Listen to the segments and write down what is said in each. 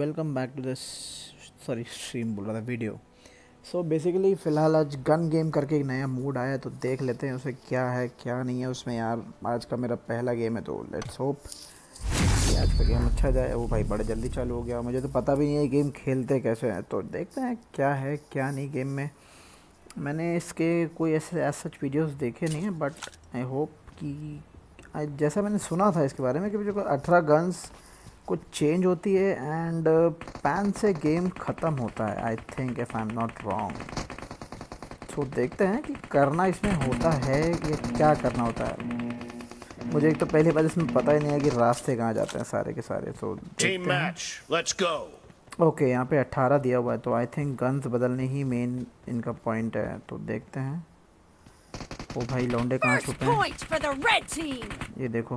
Welcome back to this stream बोल रहा था वीडियो। सो बेसिकली फ़िलहाल आज गन गेम करके एक नया मूड आया तो देख लेते हैं उसे क्या है क्या नहीं है उसमें यार। आज का मेरा पहला गेम है तो लेट्स होप कि आज का गेम अच्छा जाए। वो भाई बड़े जल्दी चालू हो गया, मुझे तो पता भी नहीं है गेम खेलते कैसे हैं, तो देखते हैं क्या है क्या नहीं गेम में। मैंने इसके कोई ऐसे सच वीडियोस देखे नहीं है, बट आई होप कि जैसा मैंने सुना था इसके बारे में कि मुझे 18 गन्स कुछ चेंज होती है एंड पैन से गेम ख़त्म होता है, I think if I am not wrong. तो देखते हैं कि करना इसमें होता है या क्या करना होता है। मुझे एक तो पहली बार इसमें पता ही नहीं है कि रास्ते कहाँ जाते हैं सारे के सारे। तो team match, let's go. Okay, यहाँ पे 18 दिया हुआ है तो आई थिंक गन्स बदलने ही मेन इनका पॉइंट है, तो देखते हैं। ओ भाई लौंडे कहाँ छुपे हैं, ये देखो।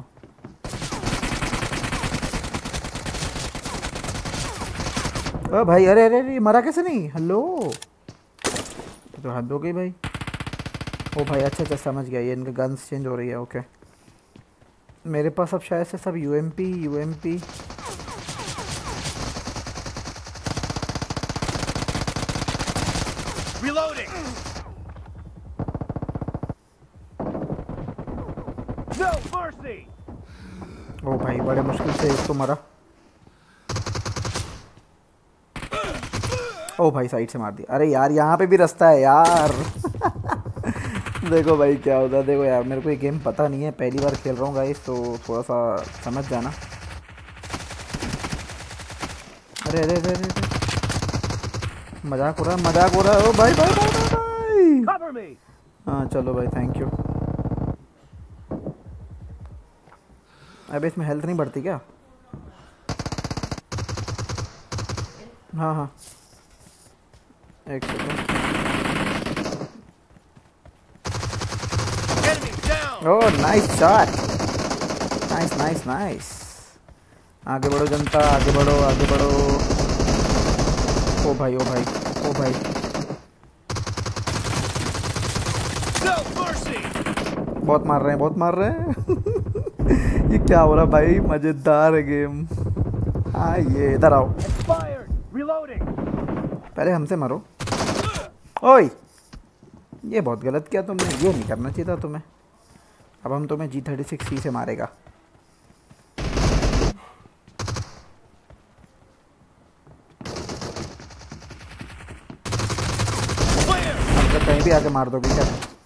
ओ भाई अरे अरे अरे मरा कैसे नहीं, हेलो तो हद हो गई भाई। ओ भाई अच्छा अच्छा समझ गया, ये इनका गन्स चेंज हो रही है। ओके मेरे पास अब शायद से सब यूएमपी Reloading. No mercy. ओ भाई बड़े मुश्किल से इसको मरा। ओ भाई साइड से मार दिया। अरे यार यहाँ पे भी रास्ता है यार देखो भाई क्या होता है। देखो यार मेरे को ये गेम पता नहीं है, पहली बार खेल रहा हूँ गाइस, तो थोड़ा सा समझ जाना। अरे अरे अरे अरे मजाक हो रहा है। ओ भाई भाई भाई भाई हाँ चलो भाई थैंक यू। अबे इसमें हेल्थ नहीं बढ़ती क्या? हाँ हाँ एक second. Oh nice shot, nice. आगे बढ़ो जनता, आगे बढ़ो। ओ भाई बहुत मार रहे हैं ये क्या हो रहा भाई, मजेदार है गेम। हाँ ये इधर आओ, पहले हमसे मारो। ओए ये बहुत गलत किया तुमने, ये नहीं करना चाहिए था तुम्हें। अब हम तुम्हें G36C से मारेगा। तो कहीं भी आके मार दोगे क्या?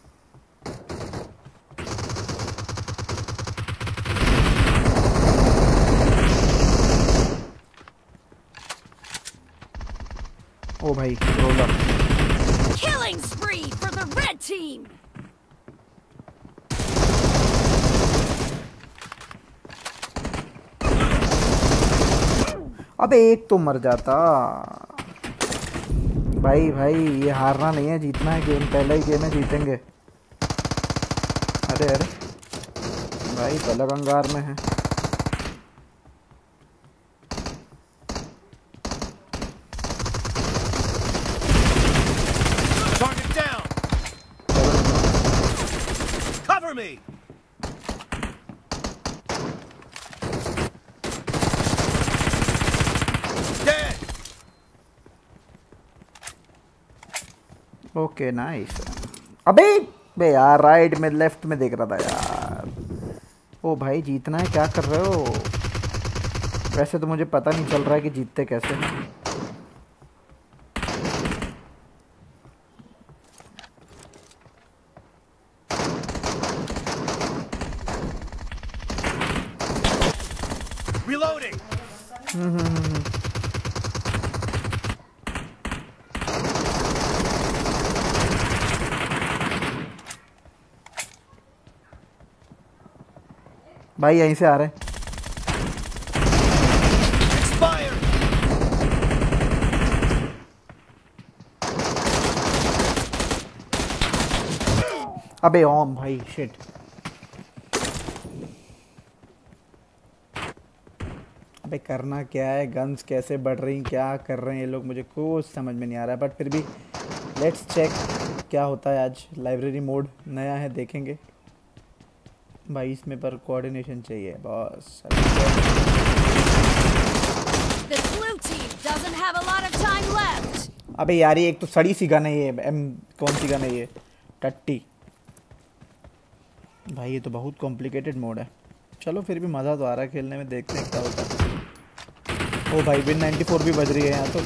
ओ भाई roller Killing spree for the red team. अबे एक तो मर जाता भाई। ये हारना नहीं है, जीतना है गेम, पहला ही गेम है, जीतेंगे। अरे भाई पलक अंगार में है। Cover me. Dead. Okay nice. अबे बे यार राइट में लेफ्ट में देख रहा था यार। ओ भाई जीतना है, क्या कर रहे हो? वैसे तो मुझे पता नहीं चल रहा है कि जीतते कैसे। Reloading. भाई यहीं से आ रहे हैं। Expired. अबे ओम भाई शिट। अबे करना क्या है, गन्स कैसे बढ़ रही, क्या कर रहे हैं ये लोग, मुझे कुछ समझ में नहीं आ रहा है। बट फिर भी लेट्स चेक क्या होता है आज। लाइब्रेरी मोड नया है, देखेंगे भाई। इसमें पर कोऑर्डिनेशन चाहिए boss. The blue team doesn't have a lot of time left. अबे यार ये एक तो सड़ी सी गन है ये एम कौन सी गन है ये टट्टी भाई ये तो बहुत कॉम्प्लिकेटेड मोड है चलो फिर भी मज़ा तो आ रहा है खेलने में देखते हैं क्या होता है ओ भाई विन 94 भी बज रही है यहाँ तो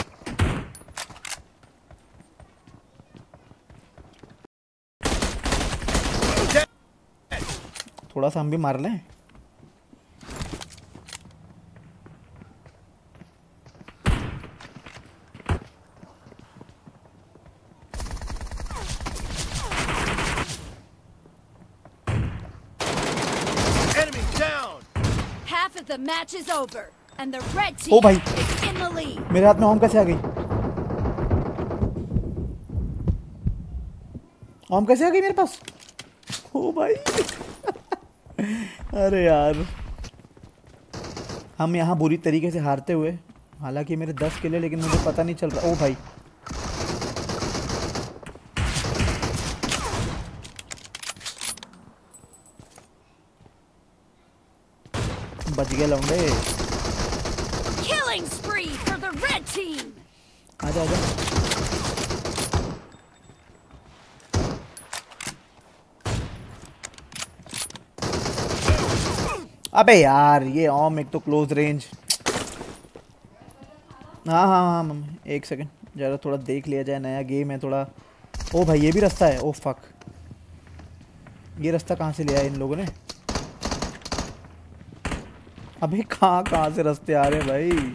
थोड़ा सा हम भी मार लें Enemy down. Half of the match is over, and the red O team भाई is in the lead. मेरे हाथ में ओम कैसे आ गई ओम कैसे आ गई मेरे पास ओ भाई अरे यार हम यहाँ बुरी तरीके से हारते हुए हालांकि मेरे 10 किल है लेकिन मुझे पता नहीं चल रहा ओ भाई बच गया लौंडे Killing spree for the red team. आजा आजा अबे यार ये ओम एक तो क्लोज रेंज हाँ हाँ हाँ मम्मी एक सेकंड ज़रा थोड़ा देख लिया जाए नया गेम है थोड़ा ओ भाई ये भी रास्ता है ओ फक ये रास्ता कहाँ से लिया है इन लोगों ने अबे कहाँ कहाँ से रास्ते आ रहे हैं भाई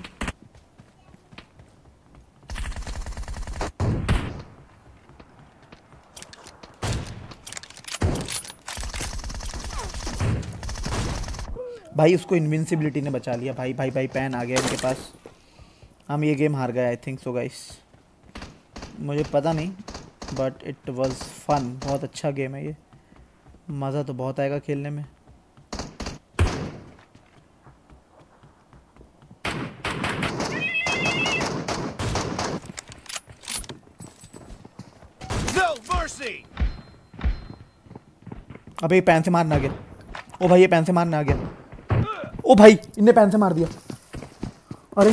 भाई उसको इनविंसिबिलिटी ने बचा लिया भाई भाई भाई पैन आ गया इनके पास हम ये गेम हार गए आई थिंक सो गाइस मुझे पता नहीं बट इट वाज फन बहुत अच्छा गेम है ये मज़ा तो बहुत आएगा खेलने में No mercy. अबे ये पैन से मारना आ गया ओ भाई ये पैन से मारना आ गया ओ भाई इनने पैन से मार दिया अरे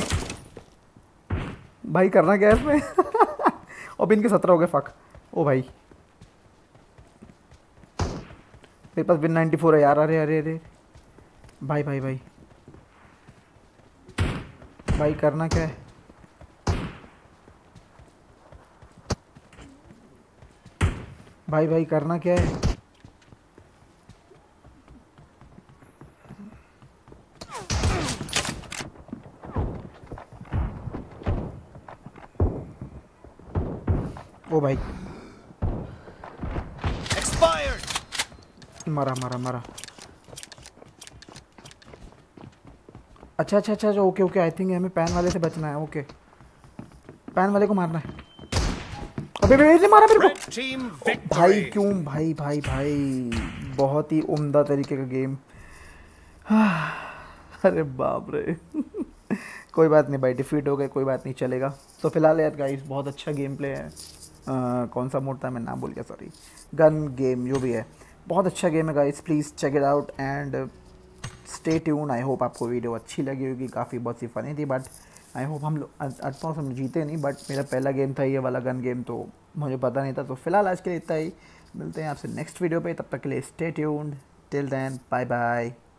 भाई करना क्या है इसमें अब इनके 17 हो गए फक ओ भाई मेरे पास विन 94 है यार अरे अरे अरे भाई भाई भाई भाई करना क्या है भाई भाई करना क्या है ओ भाई Expired. मरा मरा मरा अच्छा अच्छा अच्छा ओके ओके आई थिंक हमें पैन वाले से बचना है ओके पैन वाले को मारना है अबे ने मारा मेरे Red team को victory. भाई क्यों भाई भाई भाई बहुत ही उम्दा तरीके का गेम अरे बाप रे कोई बात नहीं भाई डिफीट हो गए कोई बात नहीं चलेगा तो फिलहाल यार गाइस बहुत अच्छा गेम प्ले है कौन सा मोड था मैं नाम भूल गया सॉरी गन गेम जो भी है बहुत अच्छा गेम है guys please check it out and stay tuned I hope आपको वीडियो अच्छी लगी होगी काफ़ी बहुत सी फनी थी बट आई होप हम लोग अटमोस हम जीते नहीं बट मेरा पहला गेम था ये वाला गन गेम तो मुझे पता नहीं था तो फिलहाल आज के लिए इतना ही मिलते हैं आपसे नेक्स्ट वीडियो पे तब तक के लिए stay tuned till then bye bye